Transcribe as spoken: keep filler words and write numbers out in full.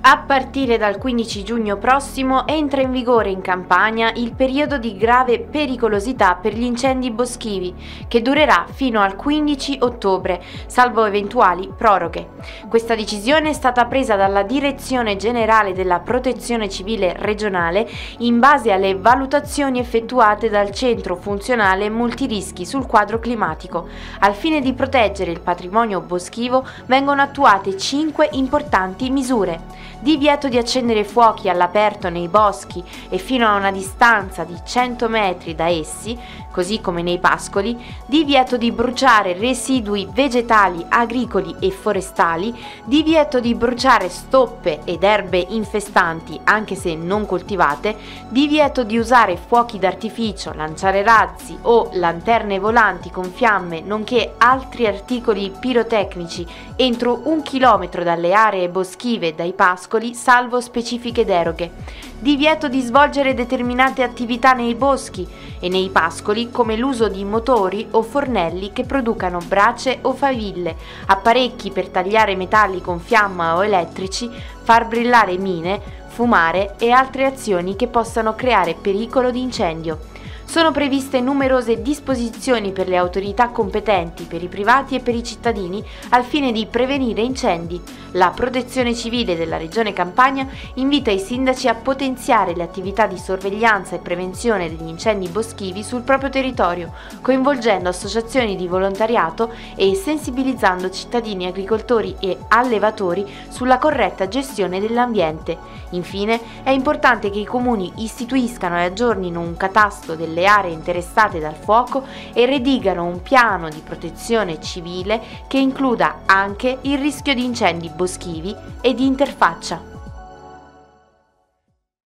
A partire dal quindici giugno prossimo entra in vigore in Campania il periodo di grave pericolosità per gli incendi boschivi, che durerà fino al quindici ottobre, salvo eventuali proroghe. Questa decisione è stata presa dalla Direzione Generale della Protezione Civile Regionale in base alle valutazioni effettuate dal Centro Funzionale Multirischi sul quadro climatico. Al fine di proteggere il patrimonio boschivo vengono attuate cinque importanti misure. Divieto di accendere fuochi all'aperto nei boschi e fino a una distanza di cento metri da essi, così come nei pascoli, divieto di bruciare residui vegetali, agricoli e forestali, divieto di bruciare stoppe ed erbe infestanti anche se non coltivate, divieto di usare fuochi d'artificio, lanciare razzi o lanterne volanti con fiamme, nonché altri articoli pirotecnici entro un chilometro dalle aree boschive e dai pascoli, salvo specifiche deroghe. Divieto di svolgere determinate attività nei boschi e nei pascoli, come l'uso di motori o fornelli che producano brace o faville, apparecchi per tagliare metalli con fiamma o elettrici, far brillare mine, fumare e altre azioni che possano creare pericolo di incendio. Sono previste numerose disposizioni per le autorità competenti, per i privati e per i cittadini, al fine di prevenire incendi. La Protezione Civile della Regione Campania invita i sindaci a potenziare le attività di sorveglianza e prevenzione degli incendi boschivi sul proprio territorio, coinvolgendo associazioni di volontariato e sensibilizzando cittadini, agricoltori e allevatori sulla corretta gestione dell'ambiente. Infine, è importante che i comuni istituiscano e aggiornino un catasto delle aree interessate dal fuoco e redigano un piano di protezione civile che includa anche il rischio di incendi boschivi e di interfaccia.